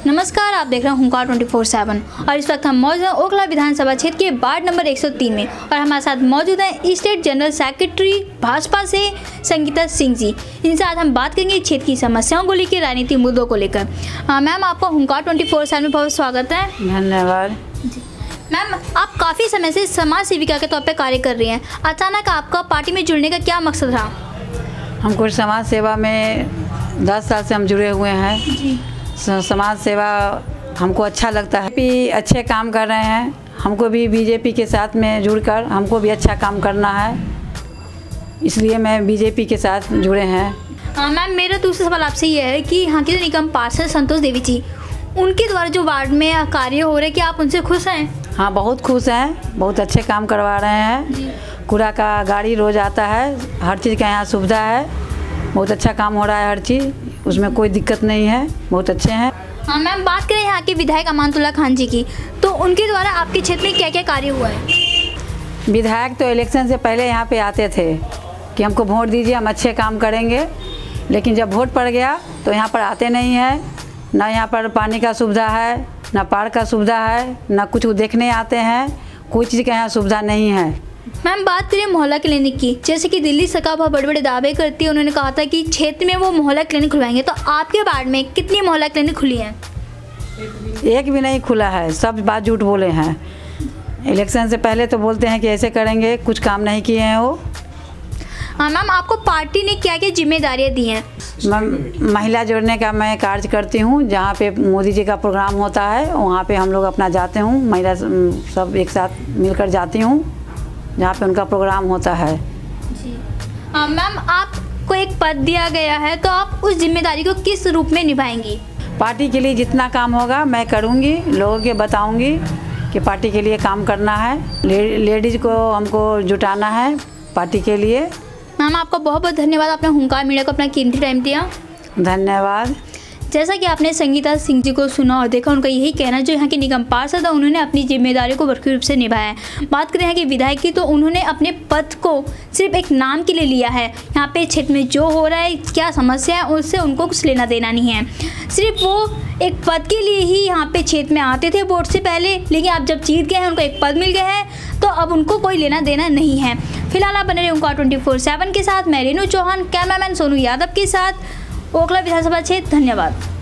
नमस्कार, आप देख रहे हैं हुंकार 24/7 और इस वक्त हम मौजूद हैं ओखला विधानसभा क्षेत्र के वार्ड नंबर 103 में और हमारे साथ मौजूद हैं स्टेट जनरल सेक्रेटरी भाजपा से संगीता सिंह जी। इनसे आज हम बात करेंगे क्षेत्र की समस्याओं को लेकर, राजनीतिक मुद्दों को लेकर। मैम, आपका हुंकार 24/7 में बहुत स्वागत है। धन्यवाद। मैम, आप काफ़ी समय से समाज सेविका के तौर पर कार्य कर रही हैं। अचानक आपका पार्टी में जुड़ने का क्या मकसद रहा? हमको समाज सेवा में 10 साल से हम जुड़े हुए हैं जी। समाज सेवा हमको अच्छा लगता है, भी अच्छे काम कर रहे हैं। हमको भी बीजेपी के साथ में जुड़कर हमको भी अच्छा काम करना है, इसलिए मैं बीजेपी के साथ जुड़े हैं। मैम, मेरा दूसरा सवाल आपसे ये है कि यहाँ के निगम पार्षद संतोष देवी जी, उनके द्वारा जो वार्ड में कार्य हो रहे हैं, क्या आप उनसे खुश हैं? हाँ, बहुत खुश हैं, बहुत अच्छे काम करवा रहे हैं। कूड़ा का गाड़ी रोज़ आता है, हर चीज़ का यहाँ सुविधा है, बहुत अच्छा काम हो रहा है, हर चीज़ उसमें कोई दिक्कत नहीं है, बहुत अच्छे हैं। हाँ मैम, बात करें यहाँ के विधायक अमानतुल्लाह खान जी की, तो उनके द्वारा आपके क्षेत्र में क्या क्या कार्य हुआ है? विधायक तो इलेक्शन से पहले यहाँ पे आते थे कि हमको वोट दीजिए, हम अच्छे काम करेंगे, लेकिन जब वोट पड़ गया तो यहाँ पर आते नहीं हैं। ना यहाँ पर पानी का सुविधा है, ना पार्क का सुविधा है, ना कुछ देखने आते हैं, कोई चीज़ का यहाँ सुविधा नहीं है। मैम, बात करें मोहल्ला क्लिनिक की, जैसे कि दिल्ली सरकार बहुत बड़े बड़े दावे करती है। उन्होंने कहा था कि क्षेत्र में वो मोहल्ला क्लिनिक खुलवाएंगे, तो आपके वार्ड में कितनी मोहल्ला क्लिनिक खुली हैं? एक भी नहीं खुला है, सब बात झूठ बोले हैं। इलेक्शन से पहले तो बोलते हैं कि ऐसे करेंगे, कुछ काम नहीं किए हैं वो। हाँ मैम, आपको पार्टी ने क्या क्या जिम्मेदारियाँ दी हैं? महिला जोड़ने का मैं कार्य करती हूँ। जहाँ पे मोदी जी का प्रोग्राम होता है वहाँ पे हम लोग अपना जाते हूँ, महिला सब एक साथ मिलकर जाती हूँ जहाँ पे उनका प्रोग्राम होता है जी। मैम, आपको एक पद दिया गया है, तो आप उस जिम्मेदारी को किस रूप में निभाएंगी? पार्टी के लिए जितना काम होगा मैं करूँगी, लोगों के बताऊँगी कि पार्टी के लिए काम करना है, लेडीज़ को हमको जुटाना है पार्टी के लिए। मैम, आपका बहुत बहुत धन्यवाद, आपने हुंकार मीडिया को अपना कीमती टाइम दिया। धन्यवाद। जैसा कि आपने संगीता सिंह जी को सुना और देखा, उनका यही कहना जो यहाँ के निगम पार्षद है, उन्होंने अपनी जिम्मेदारी को बखूबी रूप से निभाया है। बात करें यहाँ के विधायक की, तो उन्होंने अपने पद को सिर्फ एक नाम के लिए लिया है। यहाँ पे क्षेत्र में जो हो रहा है, क्या समस्या है, उससे उनको कुछ लेना देना नहीं है। सिर्फ वो एक पद के लिए ही यहाँ पे क्षेत्र में आते थे वोट से पहले, लेकिन अब जब जीत गए हैं, उनको एक पद मिल गया है, तो अब उनको कोई लेना देना नहीं है। फिलहाल आप बने रहे हुंकार 24/7 के साथ। मैं रेनू चौहान, कैमरामैन सोनू यादव के साथ, ओखला विधानसभा क्षेत्र। धन्यवाद।